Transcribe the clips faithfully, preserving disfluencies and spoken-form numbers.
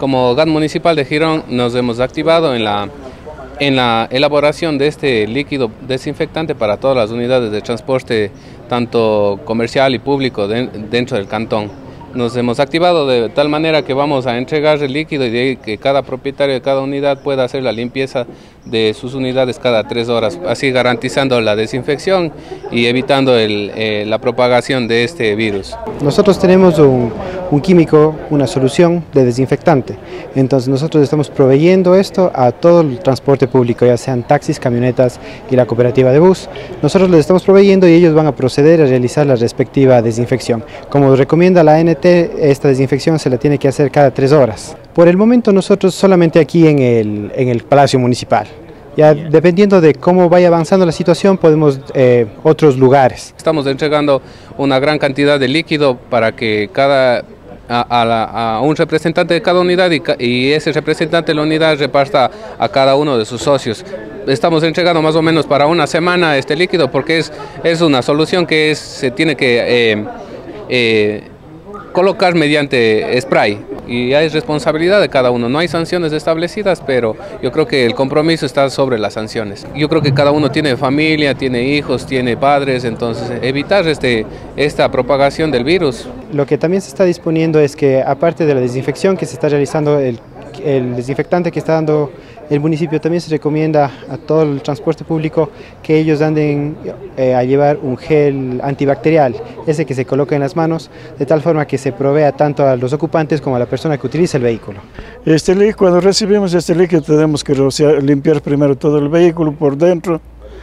Como G A T Municipal de Girón nos hemos activado en la, en la elaboración de este líquido desinfectante para todas las unidades de transporte, tanto comercial y público de, dentro del cantón. Nos hemos activado de tal manera que vamos a entregar el líquido y de ahí que cada propietario de cada unidad pueda hacer la limpieza de sus unidades cada tres horas, así garantizando la desinfección y evitando el, eh, la propagación de este virus. Nosotros tenemos un, un químico, una solución de desinfectante, entonces nosotros estamos proveyendo esto a todo el transporte público, ya sean taxis, camionetas y la cooperativa de bus. Nosotros les estamos proveyendo y ellos van a proceder a realizar la respectiva desinfección. Como recomienda la A N T, esta desinfección se la tiene que hacer cada tres horas. Por el momento nosotros solamente aquí en el, en el Palacio Municipal. Ya dependiendo de cómo vaya avanzando la situación podemos eh, otros lugares. Estamos entregando una gran cantidad de líquido para que cada a, a, la, a un representante de cada unidad y, y ese representante de la unidad reparta a cada uno de sus socios. Estamos entregando más o menos para una semana este líquido porque es, es una solución que es, se tiene que eh, eh, colocar mediante spray y hay responsabilidad de cada uno. No hay sanciones establecidas, pero yo creo que el compromiso está sobre las sanciones. Yo creo que cada uno tiene familia, tiene hijos, tiene padres, entonces evitar este, esta propagación del virus. Lo que también se está disponiendo es que aparte de la desinfección que se está realizando, el, el desinfectante que está dando el municipio, también se recomienda a todo el transporte público que ellos anden eh, a llevar un gel antibacterial, ese que se coloca en las manos, de tal forma que se provea tanto a los ocupantes como a la persona que utiliza el vehículo. Este líquido, cuando recibimos este líquido tenemos que rociar, limpiar primero todo el vehículo por dentro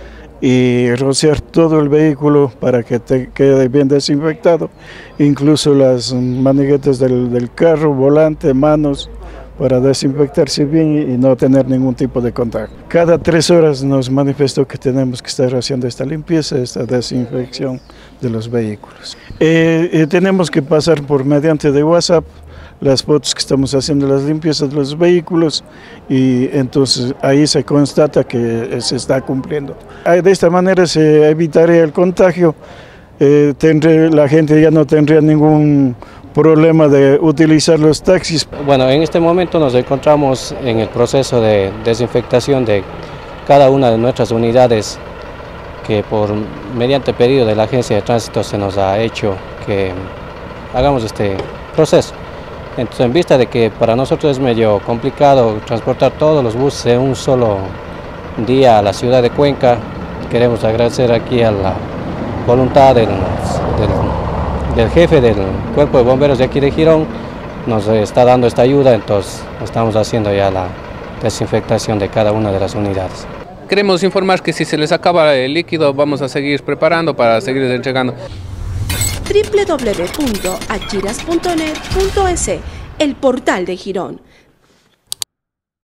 y rociar todo el vehículo para que te quede bien desinfectado, incluso las maniguetas del, del carro, volante, manos, para desinfectarse bien y no tener ningún tipo de contacto. Cada tres horas nos manifestó que tenemos que estar haciendo esta limpieza, esta desinfección de los vehículos. Eh, eh, tenemos que pasar por mediante de WhatsApp las fotos que estamos haciendo las limpiezas de los vehículos y entonces ahí se constata que se está cumpliendo. De esta manera se evitaría el contagio, eh, tendré, la gente ya no tendría ningún problema de utilizar los taxis. Bueno, en este momento nos encontramos en el proceso de desinfectación de cada una de nuestras unidades que por mediante pedido de la Agencia de Tránsito se nos ha hecho que hagamos este proceso. Entonces, en vista de que para nosotros es medio complicado transportar todos los buses en un solo día a la ciudad de Cuenca, queremos agradecer aquí a la voluntad del, del del jefe del Cuerpo de Bomberos de aquí de Girón, nos está dando esta ayuda, entonces estamos haciendo ya la desinfectación de cada una de las unidades. Queremos informar que si se les acaba el líquido vamos a seguir preparando para seguir entregando. doble u doble u doble u punto achiras punto net punto es, el portal de Girón.